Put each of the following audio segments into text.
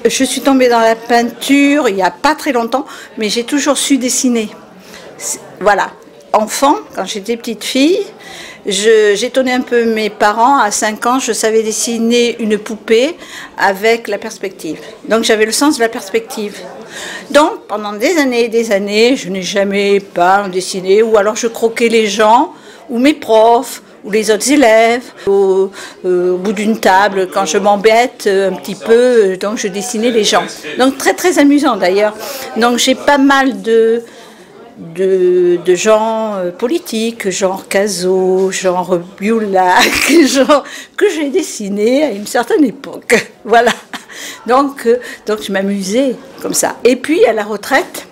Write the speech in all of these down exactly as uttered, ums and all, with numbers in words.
Je suis tombée dans la peinture il n'y a pas très longtemps, mais j'ai toujours su dessiner. Voilà. Enfant, quand j'étais petite fille, j'étonnais un peu mes parents. À cinq ans, je savais dessiner une poupée avec la perspective. Donc j'avais le sens de la perspective. Donc pendant des années et des années, je n'ai jamais peint, dessiné, ou alors je croquais les gens, ou mes profs, ou les autres élèves, au, euh, au bout d'une table, quand je m'embête un petit peu, donc je dessinais les gens. Donc très très amusant d'ailleurs. Donc j'ai pas mal de... De, de gens euh, politiques, genre Cazot, genre Biolac, genre que j'ai dessiné à une certaine époque. Voilà. Donc, euh, donc je m'amusais comme ça. Et puis à la retraite,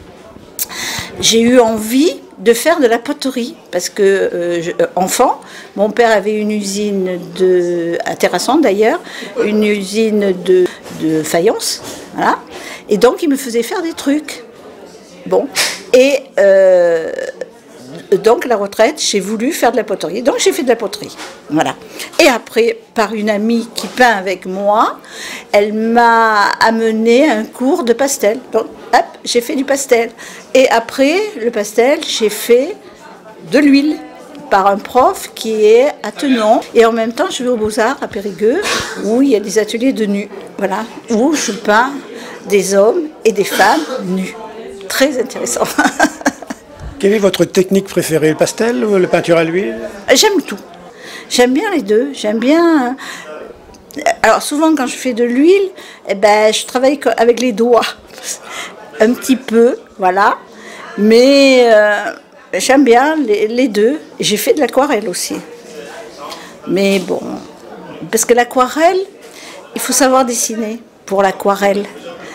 j'ai eu envie de faire de la poterie parce que euh, je, euh, enfant, mon père avait une usine de, à Terrasson d'ailleurs, une usine de, de faïence, voilà. Et donc il me faisait faire des trucs. Bon. Et euh, donc, la retraite, j'ai voulu faire de la poterie. Donc, j'ai fait de la poterie. Voilà. Et après, par une amie qui peint avec moi, elle m'a amené à un cours de pastel. Donc, hop, j'ai fait du pastel. Et après le pastel, j'ai fait de l'huile par un prof qui est à Tenon. Et en même temps, je vais aux Beaux-Arts à Périgueux, où il y a des ateliers de nus. Voilà. Où je peins des hommes et des femmes nus. Très intéressant. Quelle est votre technique préférée, le pastel ou la peinture à l'huile? J'aime tout. J'aime bien les deux. J'aime bien... Alors souvent quand je fais de l'huile, eh ben, je travaille avec les doigts. Un petit peu, voilà. Mais euh, j'aime bien les, les deux. J'ai fait de l'aquarelle aussi. Mais bon, parce que l'aquarelle, il faut savoir dessiner pour l'aquarelle.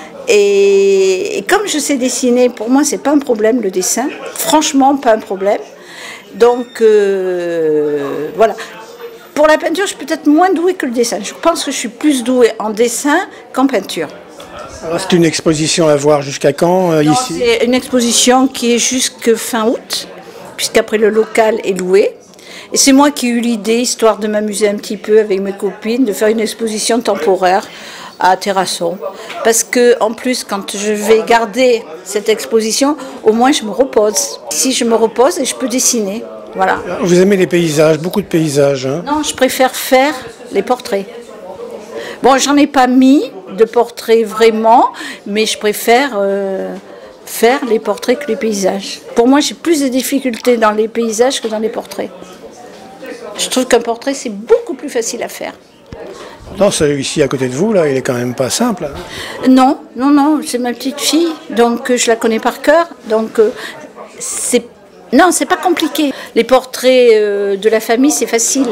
Et, et comme je sais dessiner, pour moi, c'est pas un problème le dessin. Franchement, pas un problème. Donc, euh, voilà. Pour la peinture, je suis peut-être moins douée que le dessin. Je pense que je suis plus douée en dessin qu'en peinture. C'est une exposition à voir jusqu'à quand, euh, non, ici? C'est une exposition qui est jusqu'à fin août, puisqu'après le local est loué. Et c'est moi qui ai eu l'idée, histoire de m'amuser un petit peu avec mes copines, de faire une exposition temporaire à Terrasson. Parce que, en plus, quand je vais garder cette exposition, au moins je me repose. Ici, je me repose et je peux dessiner. Voilà. Vous aimez les paysages, beaucoup de paysages, hein? Non, je préfère faire les portraits. Bon, j'en ai pas mis de portraits vraiment, mais je préfère euh, faire les portraits que les paysages. Pour moi, j'ai plus de difficultés dans les paysages que dans les portraits. Je trouve qu'un portrait, c'est beaucoup plus facile à faire. Non, celui ici à côté de vous, là, il est quand même pas simple. Hein. Non, non, non, c'est ma petite fille, donc euh, je la connais par cœur. Donc, euh, c'est non, c'est pas compliqué. Les portraits euh, de la famille, c'est facile,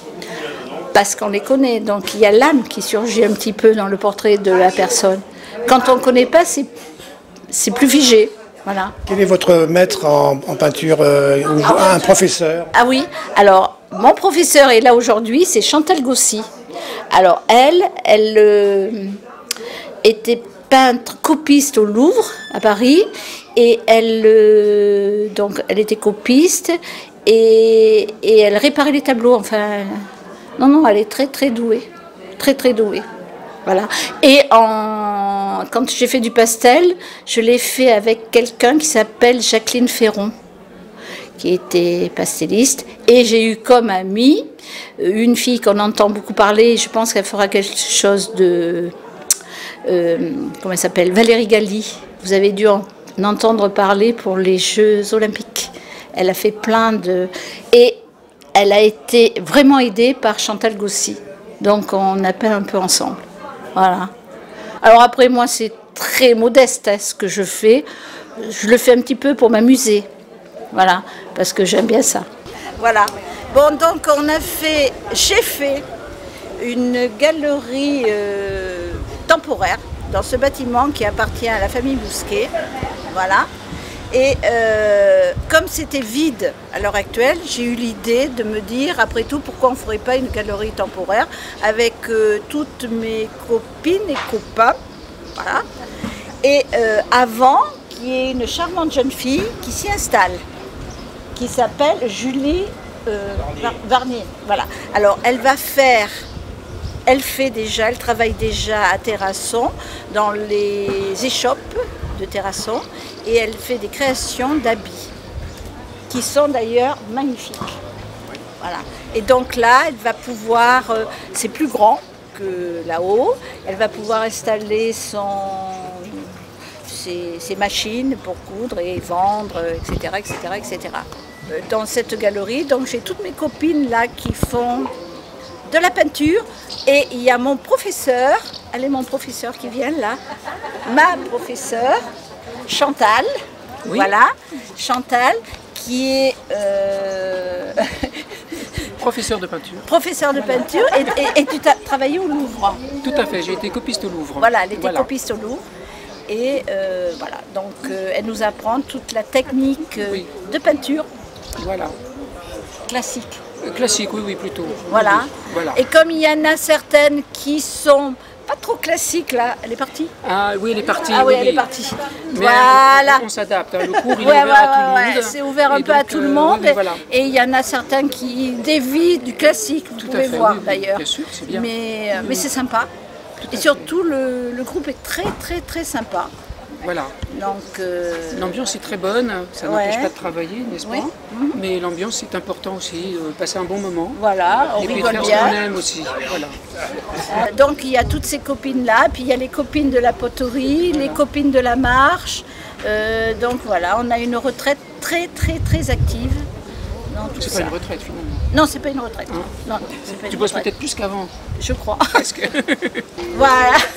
parce qu'on les connaît. Donc, il y a l'âme qui surgit un petit peu dans le portrait de la personne. Quand on ne connaît pas, c'est c'est plus figé. Voilà. Quel est votre maître en, en peinture, euh, ou un professeur? Ah oui, alors, mon professeur est là aujourd'hui, c'est Chantal Gossy. Alors, elle, elle euh, était peintre copiste au Louvre, à Paris, et elle, euh, donc, elle était copiste, et, et elle réparait les tableaux, enfin... Non, non, elle est très, très douée, très, très douée. Voilà. Et en, quand j'ai fait du pastel, je l'ai fait avec quelqu'un qui s'appelle Jacqueline Ferron, qui était pasteliste. Et j'ai eu comme amie une fille qu'on entend beaucoup parler, je pense qu'elle fera quelque chose de... Euh, comment elle s'appelle? Valérie Galli. Vous avez dû en entendre parler pour les Jeux Olympiques. Elle a fait plein de... Et elle a été vraiment aidée par Chantal Gossy. Donc on a peint un peu ensemble. Voilà. Alors après, moi, c'est très modeste hein, ce que je fais. Je le fais un petit peu pour m'amuser. Voilà, parce que j'aime bien ça. Voilà. Bon, donc on a fait, j'ai fait une galerie euh, temporaire dans ce bâtiment qui appartient à la famille Bousquet. Voilà. Et euh, comme c'était vide à l'heure actuelle, j'ai eu l'idée de me dire, après tout, pourquoi on ne ferait pas une galerie temporaire avec euh, toutes mes copines et copains. Voilà. Et euh, avant, qu'il y ait une charmante jeune fille qui s'y installe, qui s'appelle Julie euh, Varnier. Voilà. Alors, elle va faire, elle fait déjà, elle travaille déjà à Terrasson, dans les échoppes de Terrasson, et elle fait des créations d'habits, qui sont d'ailleurs magnifiques. Voilà. Et donc là, elle va pouvoir, euh, c'est plus grand que là-haut, elle va pouvoir installer son, ses, ses machines pour coudre et vendre, et cetera, et cetera, et cetera. Dans cette galerie, donc j'ai toutes mes copines là qui font de la peinture, et il y a mon professeur, elle est mon professeur qui vient là, ma professeure, Chantal, oui. Voilà, Chantal, qui est euh... professeur de peinture. Professeur de peinture, et, et, et tu as travaillé au Louvre. Tout à fait, j'ai été copiste au Louvre. Voilà, elle était voilà. copiste au Louvre. Et euh, voilà, donc euh, elle nous apprend toute la technique euh, oui. de peinture. Voilà. Classique. Euh, classique, oui, oui, plutôt. Voilà. Oui, voilà. Et comme il y en a certaines qui sont pas trop classiques, là, elle est partie. Ah oui, elle est partie. Ah oui, oui elle oui. est partie. Mais voilà. On, on s'adapte, hein. Le cours il ouais, est ouvert ouais, à tout le monde. Ouais, c'est ouvert un et peu donc, à tout le monde. Euh, oui, voilà. Et il y en a certains qui dévient du classique, vous tout pouvez à fait, voir oui, oui, d'ailleurs. Bien sûr, c'est bien. Mais, euh, mais c'est sympa. Tout et surtout, le, le groupe est très, très, très sympa. Voilà. Donc, euh... l'ambiance est très bonne, ça ouais. n'empêche pas de travailler, n'est-ce pas? Oui. Mm-hmm. Mais l'ambiance est important aussi, euh, passer un bon moment. Voilà, on et rigole puis faire bien. ce qu'on aime aussi. Voilà. Euh, donc il y a toutes ces copines-là, puis il y a les copines de la poterie, voilà. Les copines de la marche. Euh, donc voilà, on a une retraite très très très active. C'est pas une retraite finalement. Non, c'est pas une retraite. Hein? Non, tu bosses peut-être plus qu'avant. Je crois. Parce que... Voilà.